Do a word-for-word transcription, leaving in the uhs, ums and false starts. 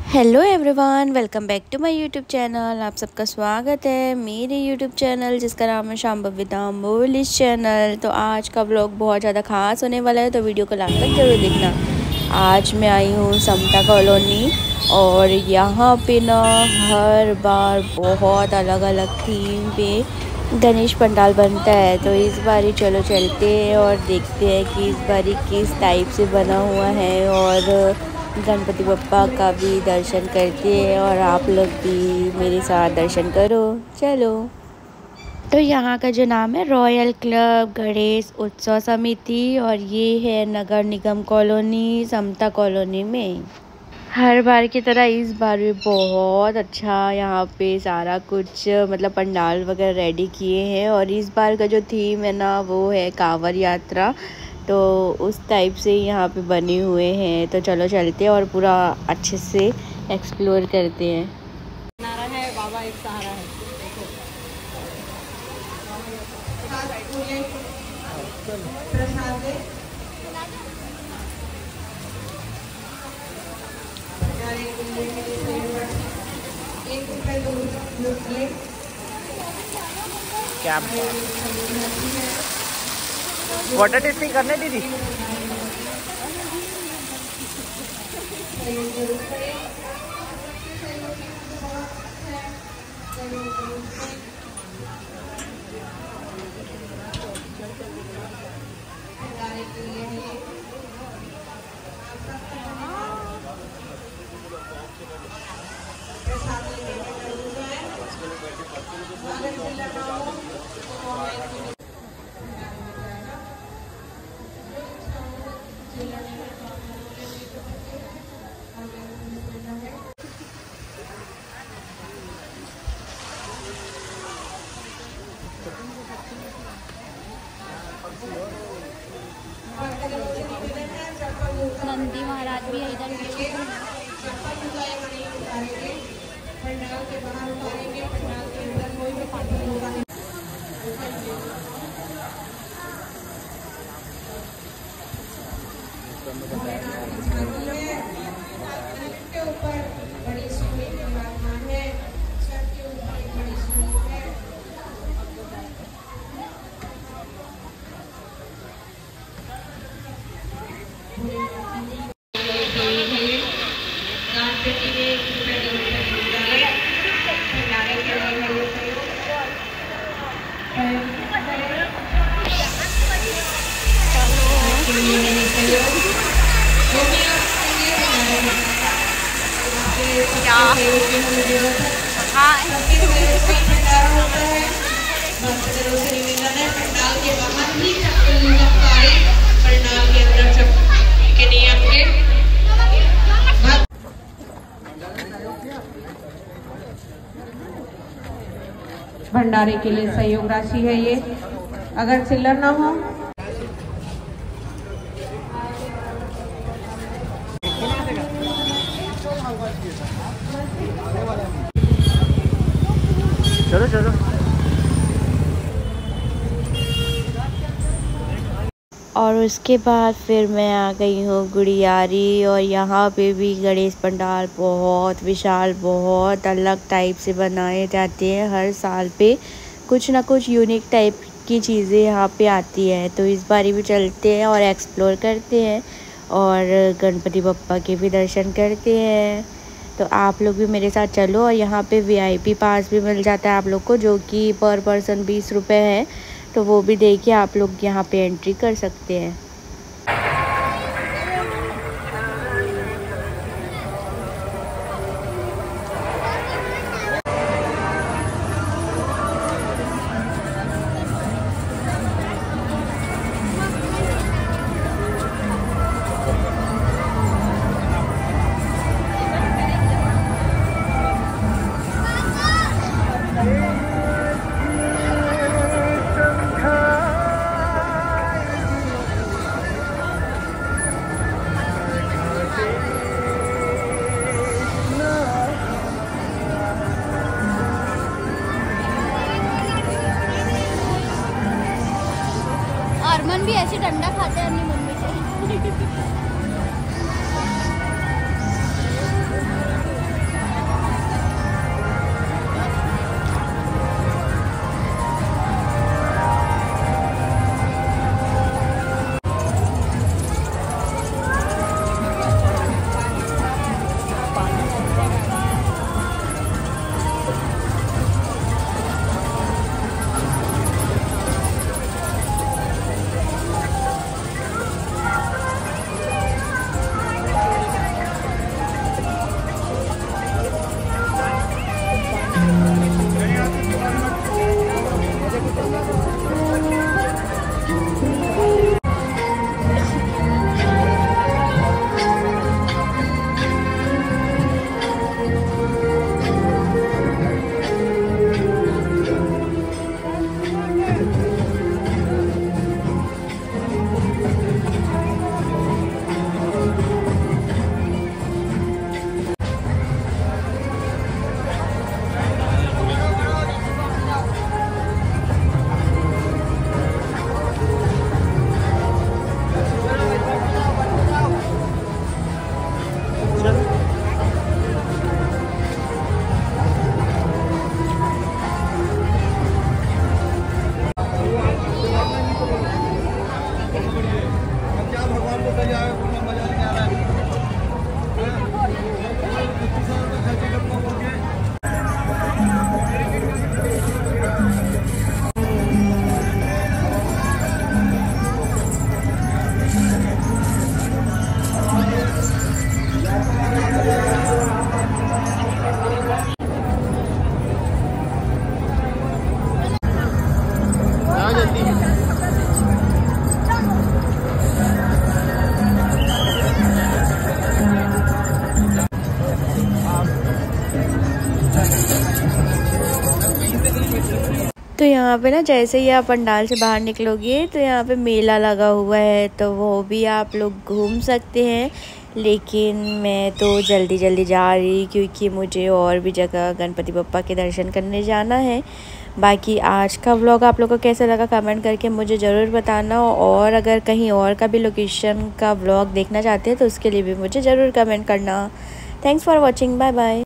Hello everyone, welcome back to my YouTube channel. आप सबका स्वागत है मेरे यूट्यूब चैनल जिसका नाम है शांभवी दामोलिस चैनल। तो आज का व्लॉग बहुत ज़्यादा खास होने वाला है, तो वीडियो को लास्ट तक जरूर देखना। आज मैं आई हूँ समता कॉलोनी और यहाँ पे ना हर बार बहुत अलग अलग थीम पे गणेश पंडाल बनता है। तो इस बारी चलो चलते हैं और देखते हैं कि इस बारी किस टाइप से बना हुआ है और गणपति बप्पा का भी दर्शन करते हैं और आप लोग भी मेरे साथ दर्शन करो चलो। तो यहाँ का जो नाम है रॉयल क्लब गणेश उत्सव समिति और ये है नगर निगम कॉलोनी समता कॉलोनी में। हर बार की तरह इस बार भी बहुत अच्छा यहाँ पे सारा कुछ मतलब पंडाल वगैरह रेडी किए हैं और इस बार का जो थीम है ना वो है कांवड़ यात्रा। तो उस टाइप से यहाँ पे बने हुए हैं। तो चलो चलते हैं और पूरा अच्छे से एक्सप्लोर करते हैं। नारा है बाबा एक सहारा है। क्या वाटर टेस्टिंग करने दीदी? नंदी महाराज भी है इधर। भंडारे के लिए सहयोग राशि है ये, अगर चिल्लर ना हो चलो चलो। और उसके बाद फिर मैं आ गई हूँ गुड़ियारी और यहाँ पे भी गणेश पंडाल बहुत विशाल बहुत अलग टाइप से बनाए जाते हैं। हर साल पे कुछ ना कुछ यूनिक टाइप की चीज़ें यहाँ पे आती है। तो इस बारी भी चलते हैं और एक्सप्लोर करते हैं और गणपति बप्पा के भी दर्शन करते हैं। तो आप लोग भी मेरे साथ चलो। और यहाँ पे वीआईपी पास भी मिल जाता है आप लोग को, जो कि पर पर्सन बीस रुपये है। तो वो भी देखिए आप लोग यहाँ पे एंट्री कर सकते हैं। हरमन भी ऐसे डंडा खाते हैं अपनी मम्मी से। तो यहाँ पे ना जैसे ही आप पंडाल से बाहर निकलोगे तो यहाँ पे मेला लगा हुआ है, तो वो भी आप लोग घूम सकते हैं। लेकिन मैं तो जल्दी जल्दी जा रही क्योंकि मुझे और भी जगह गणपति बप्पा के दर्शन करने जाना है। बाकी आज का व्लॉग आप लोगों को कैसा लगा कमेंट करके मुझे ज़रूर बताना, और अगर कहीं और का भी लोकेशन का व्लॉग देखना चाहते हैं तो उसके लिए भी मुझे ज़रूर कमेंट करना। Thanks for watching, bye bye.